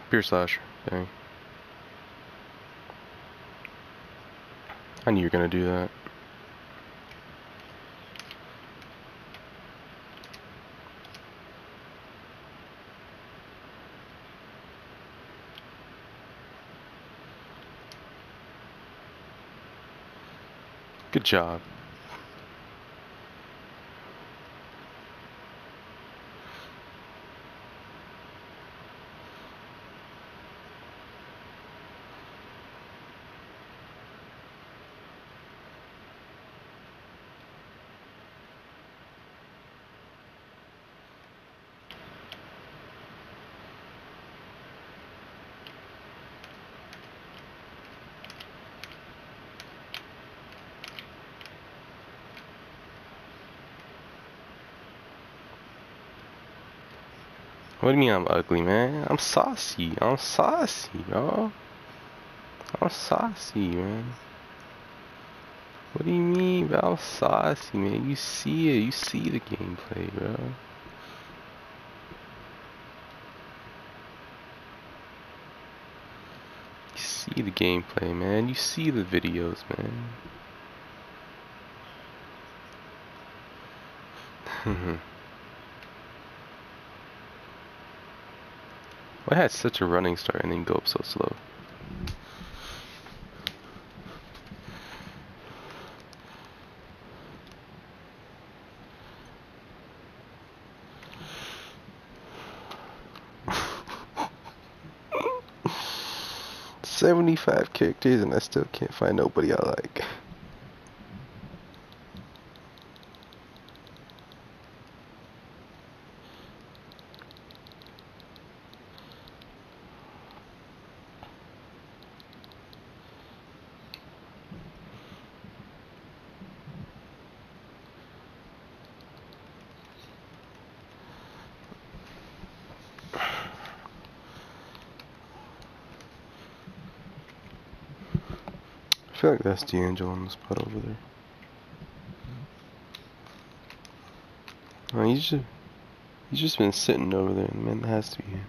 Pure slasher. Dang. I knew you were gonna do that. Good job. What do you mean I'm ugly, man? I'm saucy. I'm saucy, bro. I'm saucy, man. What do you mean, bro? I'm saucy, man. You see it. You see the gameplay, bro. You see the gameplay, man. You see the videos, man. Why had such a running start and then go up so slow? $75 characters and I still can't find nobody I like. I feel like that's D'Angelo on the spot over there. Oh, he's just been sitting over there, man. That has to be him.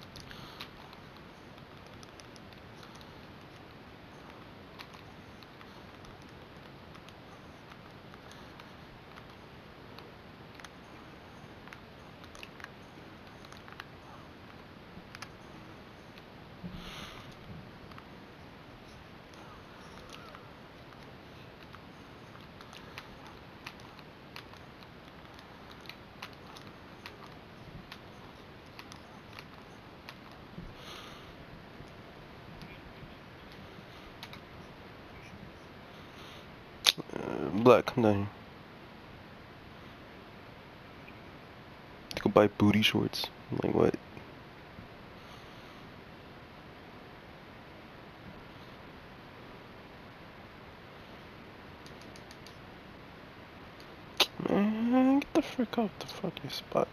Black, come down here. Go buy booty shorts. Like what? Man, get the frick off the fucking spot.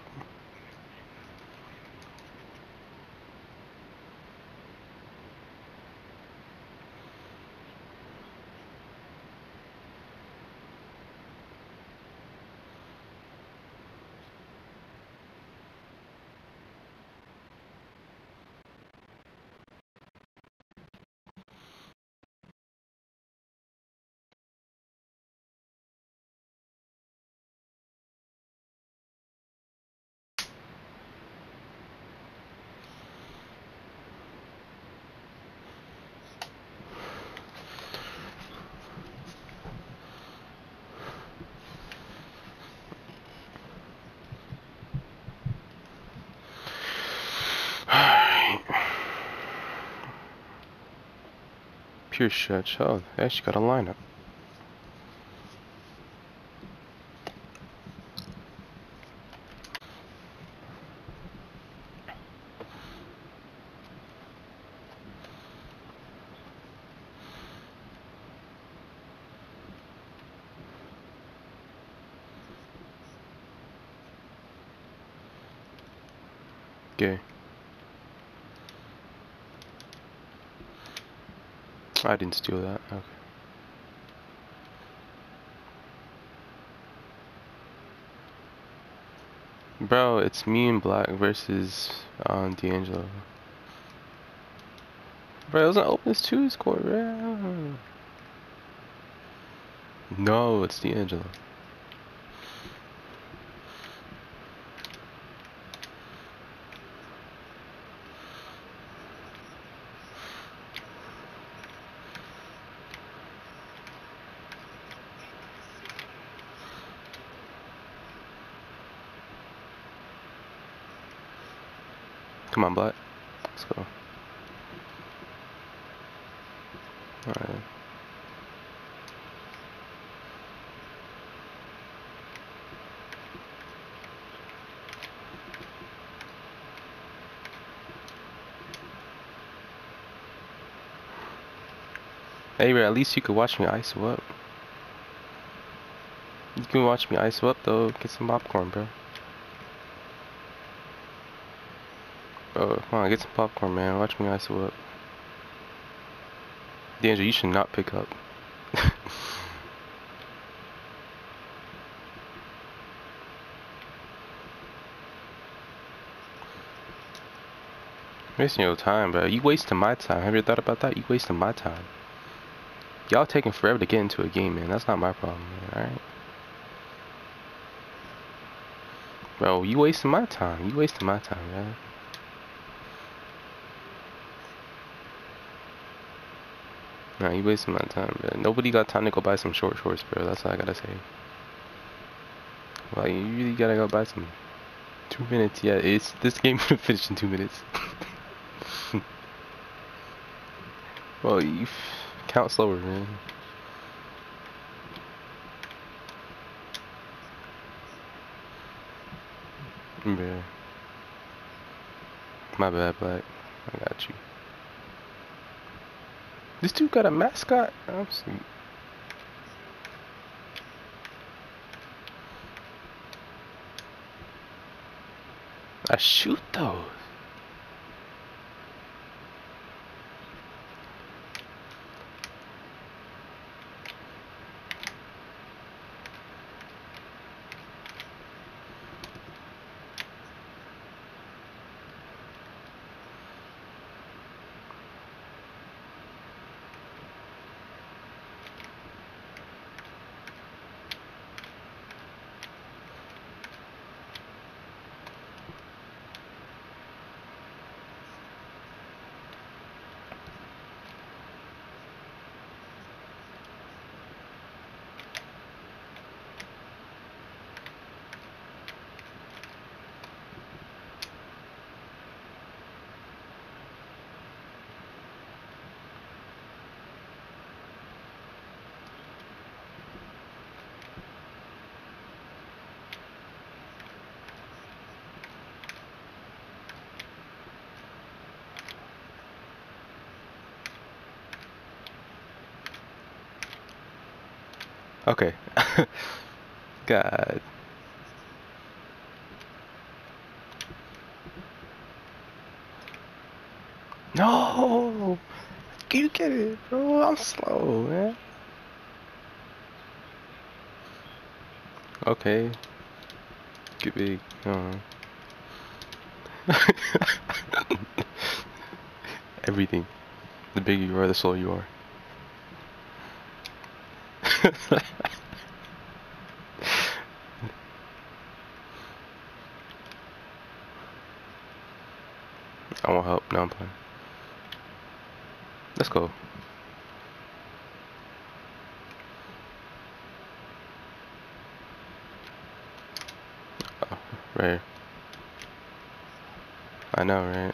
Pure shit. Oh, they actually got a lineup. Okay. I didn't steal that. Okay. Bro, it's me and Black versus D'Angelo. Bro, it was an opens two score, bro. No, it's D'Angelo. Come on, Black. Let's go. Alright. Hey, bro, at least you could watch me ISO up. You can watch me ISO up, though. Get some popcorn, bro. Bro, come on, get some popcorn, man. Watch me ISO up. D'Angelo, you should not pick up. Wasting your time, bro. You wasting my time. Have you ever thought about that? You wasting my time. Y'all taking forever to get into a game, man. That's not my problem, man. Alright? Bro, you wasting my time. You wasting my time, man. Nah, you wasting my time, bro. Nobody got time to go buy some short shorts, bro. That's all I gotta say. Like, you really gotta go buy some. 2 minutes, yeah. It's this game gonna finish in 2 minutes. Well, you count slower, man. Yeah. My bad, Black. I got you. This dude got a mascot? I'm sweet. I shoot those. Okay. God. No! You get it, bro. I'm slow, man. Okay. Get big. Everything. The bigger you are, the slower you are. I want help. No, I'm playing. Let's go. Oh, right here. I know, right?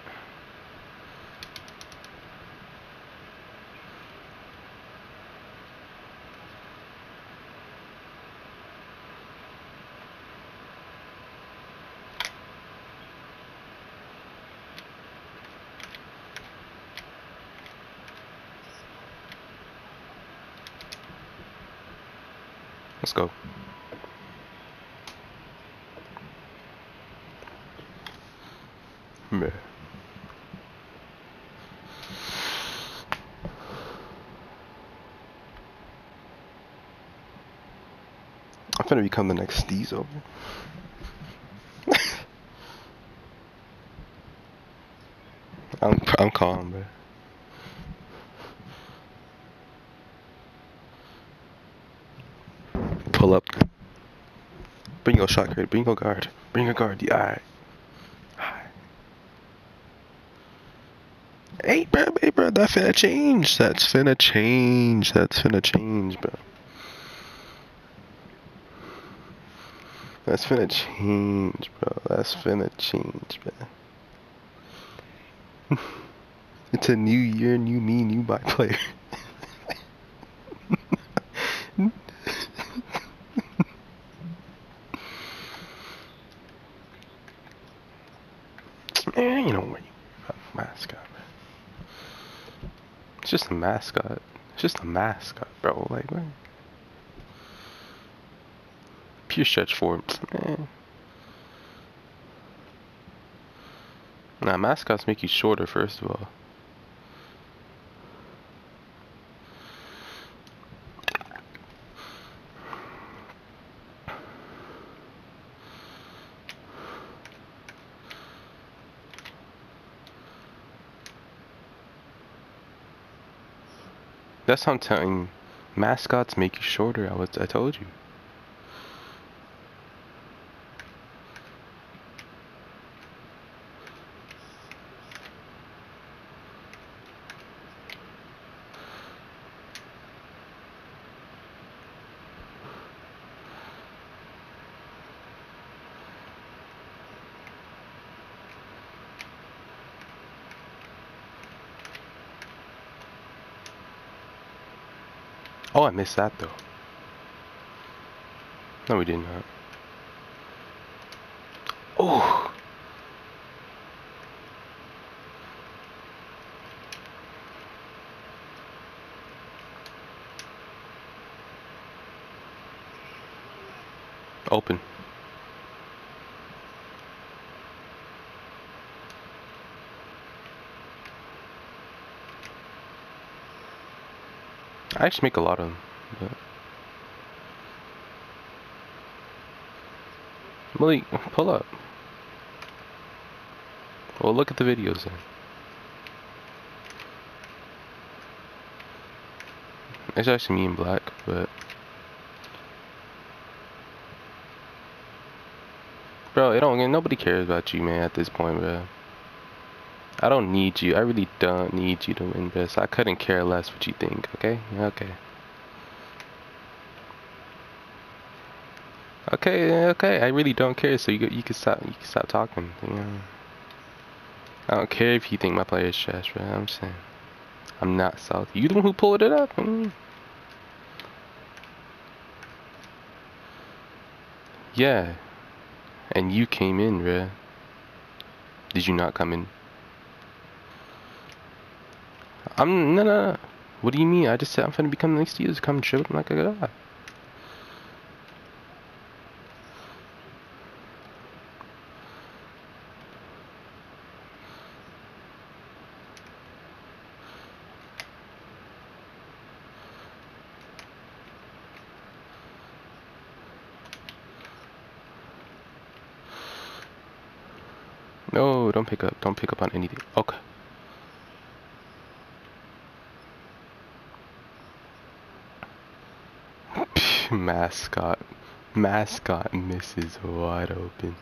Let's go. Meh. I'm finna become the next Steez over. I'm calm, bro. pull up. Bring your shot crate. Bring your guard. Bring your guard. Yeah, alright. Hey, bro, that's finna change. That's finna change. That's finna change, bro. That's finna change, bro. That's finna change, bro. It's a new year, new me, new my player. Man, you know where you mascot, man. It's just a mascot. It's just a mascot, bro. Like, man. Pure stretch form, man. Nah, mascots make you shorter, first of all. That's what I'm telling you. Mascots make you shorter. I told you. Oh, I missed that though. No, we did not. Oh. Open. I actually make a lot of them. But... Malik, pull up. Well, look at the videos then. It's actually me and Black, but... Bro, nobody cares about you, man, at this point, bro. I don't need you. I really don't need you to win, bro. So I couldn't care less what you think, okay? Okay. Okay, I really don't care, so you can stop talking, you know. I don't care if you think my player is trash, bro. I'm saying. I'm not salty. You the one who pulled it up. Yeah. And you came in, bruh. Did you not come in? No. What do you mean? I just said I'm finna become next to you. Just come chill like a god. No, don't pick up. Don't pick up on anything. Okay. Mascot. Mascot misses wide open.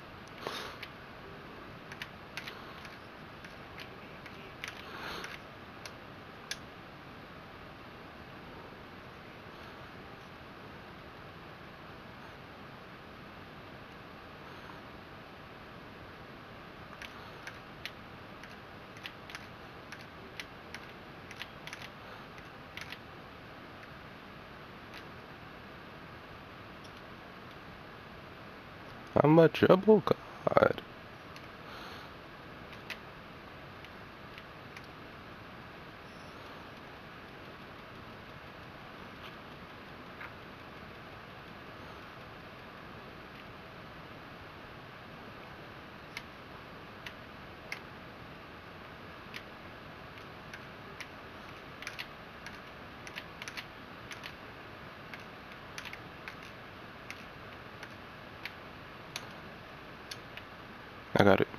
I'm a trouble god. I got it.